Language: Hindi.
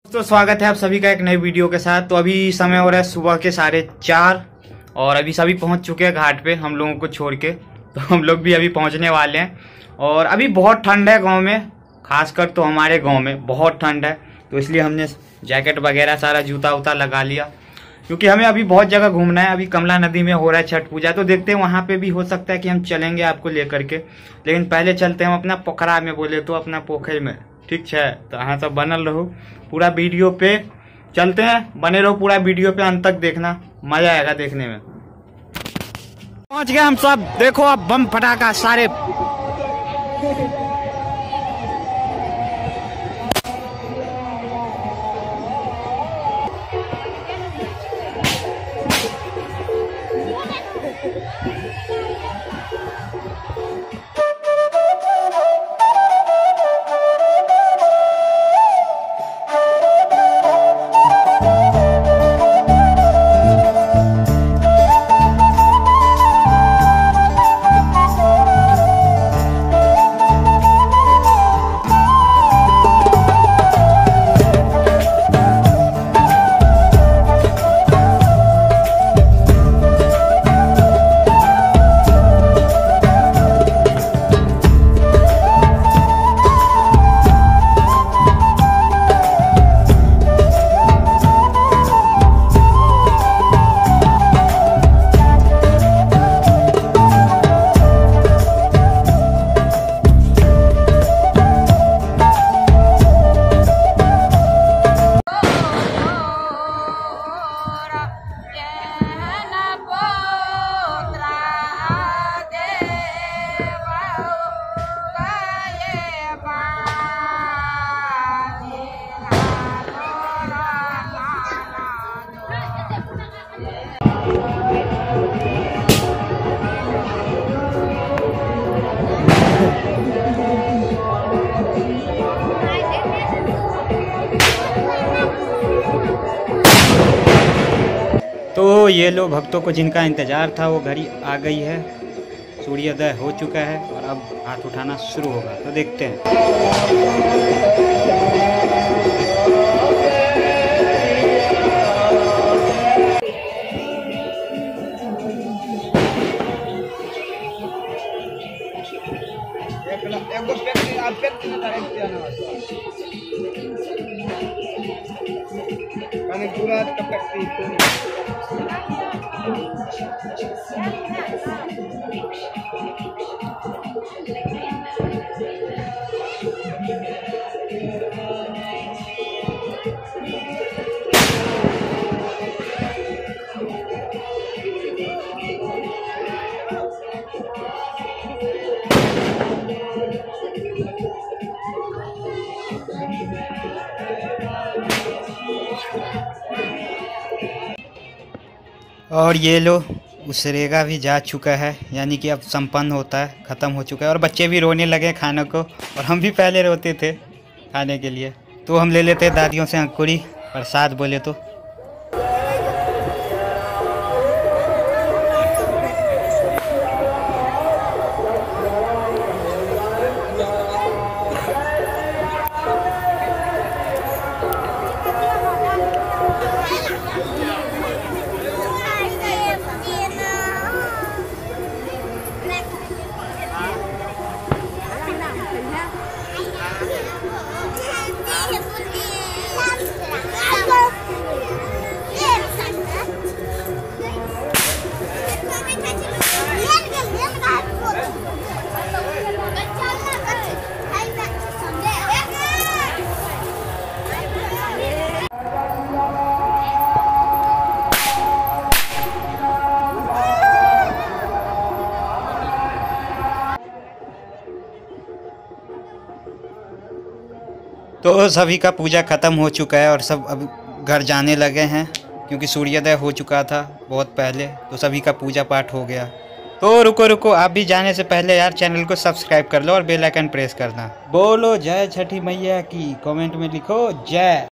तो स्वागत है आप सभी का एक नई वीडियो के साथ। तो अभी समय हो रहा है सुबह के 4:30 और अभी सभी पहुंच चुके हैं घाट पे हम लोगों को छोड़ के। तो हम लोग भी अभी पहुंचने वाले हैं और अभी बहुत ठंड है गांव में, खासकर तो हमारे गांव में बहुत ठंड है। तो इसलिए हमने जैकेट वगैरह सारा जूता उता लगा लिया, क्योंकि हमें अभी बहुत जगह घूमना है। अभी कमला नदी में हो रहा है छठ पूजा, तो देखते हैं वहाँ पे भी हो सकता है कि हम चलेंगे आपको लेकर के। लेकिन पहले चलते हैं हम अपना पोखरा में, बोले तो अपना पोखर में, ठीक है। तो यहाँ सब बनल रहो, पूरा वीडियो पे चलते हैं, बने रहो पूरा वीडियो पे, अंत तक देखना, मजा आएगा देखने में। पहुंच गए हम सब, देखो अब बम फटाका सारे। तो ये लो भक्तों को जिनका इंतजार था वो घड़ी आ गई है, सूर्योदय हो चुका है और अब हाथ उठाना शुरू होगा। तो देखते हैं। और ये लो उसरेगा भी जा चुका है, यानी कि अब संपन्न होता है, ख़त्म हो चुका है। और बच्चे भी रोने लगे खाने को, और हम भी पहले रोते थे खाने के लिए। तो हम ले लेते दादियों से अंकुरी प्रसाद बोले तो। तो सभी का पूजा ख़त्म हो चुका है और सब अब घर जाने लगे हैं, क्योंकि सूर्योदय हो चुका था बहुत पहले। तो सभी का पूजा पाठ हो गया। तो रुको आप भी जाने से पहले यार चैनल को सब्सक्राइब कर लो और बेल आइकन प्रेस करना। बोलो जय छठी मैया की, कमेंट में लिखो जय।